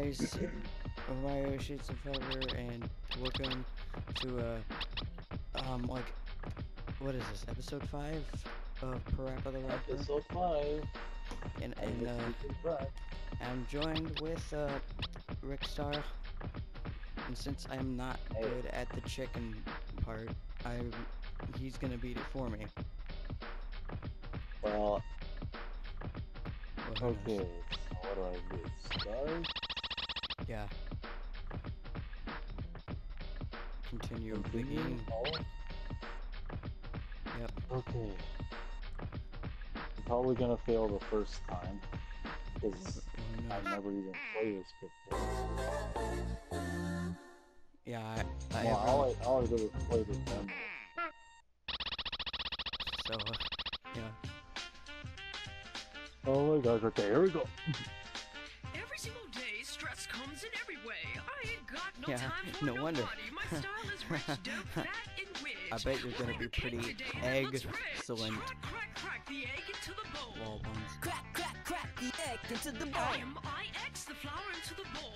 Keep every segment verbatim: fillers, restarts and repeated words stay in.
guys, Mario Sheets of Forever, and welcome to uh um like what is this, episode five of PaRappa the Rapper? Episode five. And and uh I'm joined with uh Rickstar, and since I'm not hey. good at the chicken part, I he's gonna beat it for me. Well, well okay, so what do I do? Start? Yeah. Continue, Continue the game. Oh. Yep. Okay. I'm probably gonna fail the first time, because I've never even played this before. Yeah, I, I well, have, all, I, all I did was play the demo. So, uh, yeah. Oh my gosh, okay, here we go. Every single day, stress comes in every way. I ain't got no Yeah, time for no nobody. wonder. My style is rich, dope, fat, and wit. I bet you're gonna be pretty excellent. Crack, crack, crack the egg into the bowl. Wall buns. Crack, crack, crack the egg into the bowl. M I X the flour into the bowl.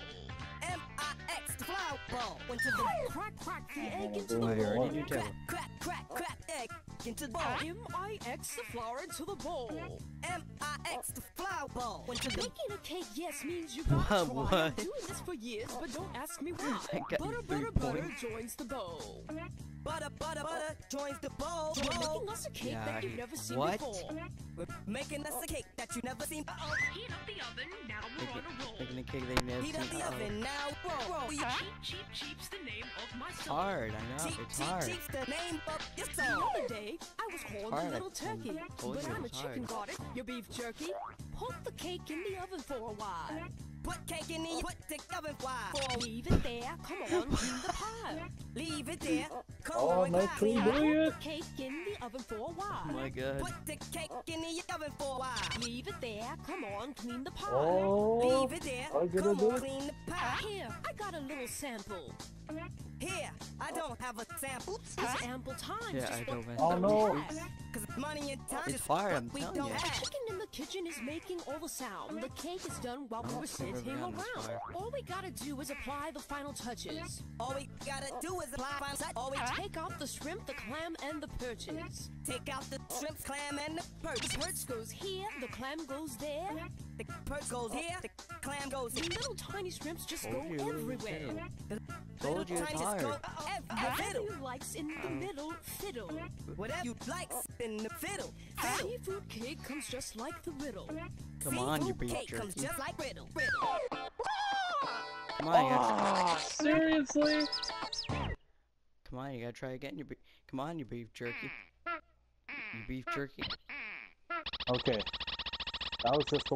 M I X the flour bowl into the Crack, crack the egg into the I bowl. already knew crack, that. crack, crack, crack egg into the bowl. M I X the flour into the bowl. M I X the flour bowl into the Baking a cake, yes, means you gotta try. What? I'm doing this for years, but don't ask me why. I got Butter, you three butter, butter points. joins the bowl. butter, butter, butter joins the bowl. We're bowl. making us a cake Yeah, that you've never seen what? before. We're making us a cake that you never seen. Uh-oh, heat up the oven, now we're on a roll. Making a cake they never Heat up seen. the Uh-oh. oven now. Roll, roll. Cheap, cheap, cheap's the name of my It's soul. hard, I know, Cheap, it's cheap, hard. cheap's the name of your The soul. other day, I was called hard, a little I told- turkey, told but you I'm a it's chicken, hard. got it? Your beef jerky? Put the cake in the oven for a while. Put cake in the put the oven wide. Leave it there, come on, clean the pile. Leave it there. Come Oh, on, my clean pretty it. Put brilliant. the cake in the oven for a Oh while. my god. Put the cake in the oven for a while. Leave it there, come on, clean the pile. Oh, Leave it there. I gotta Come do on, it. clean the pie. Here, I got a little sample. Here, I don't have a sample. There's ample time. Yeah, just I don't what know. Oh, no. we have. Cause money and time It's is fire, what I'm we telling don't you. The have. chicken in the kitchen is making all the sound. The cake is done while we No, were it's never sitting gotten this around. far. All we gotta do is apply the final touches. All we gotta do is apply final touch. All we Take out the shrimp, the clam, and the perches. take out the shrimp, clam, and the perch. The perch goes here, the clam goes there. The perch goes here, the clam goes The here. little tiny shrimps just Told go you, everywhere. Told you it's Tiny just hard. go every Whatever fiddle. you likes in the middle, fiddle. Whatever you like in the fiddle. Fiddle. Seafood cake comes just like the riddle. Come on, you Seafood beef cake comes jerky. just like riddle. Riddle. Come on, you gotta, Ah, seriously? come on, you gotta try again. You be come on, you beef jerky. You beef jerky. Okay, that was just the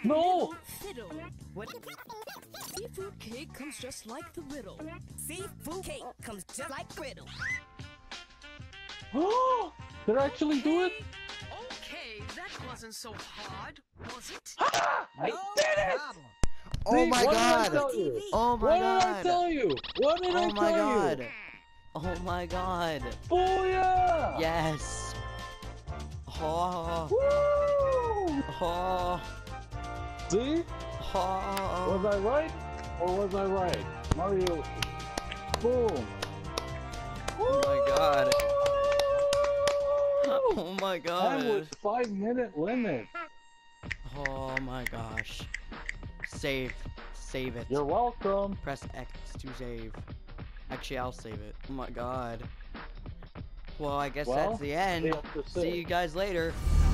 No! Fiddle. What? Seafood cake comes just like the riddle. Seafood cake comes just like griddle. Oh! Did I actually do it? Okay, that wasn't so hard, was it? Ah! I No did it! problem. Oh See, my what did I god! tell you? Oh my What god! did I tell you? What did I Oh tell my god! you? Oh my god! Booyah! Yes! Oh, Woo! oh, See? oh. Was I right? Or was I right? Mario. Boom. Oh my god. Woo! Oh my That god. was five minute limit. Oh my gosh. Save. Save it. You're welcome. Press X to save. Actually, I'll save it. Oh my god. Well, I guess Well, that's the end. we have to See save. you guys later.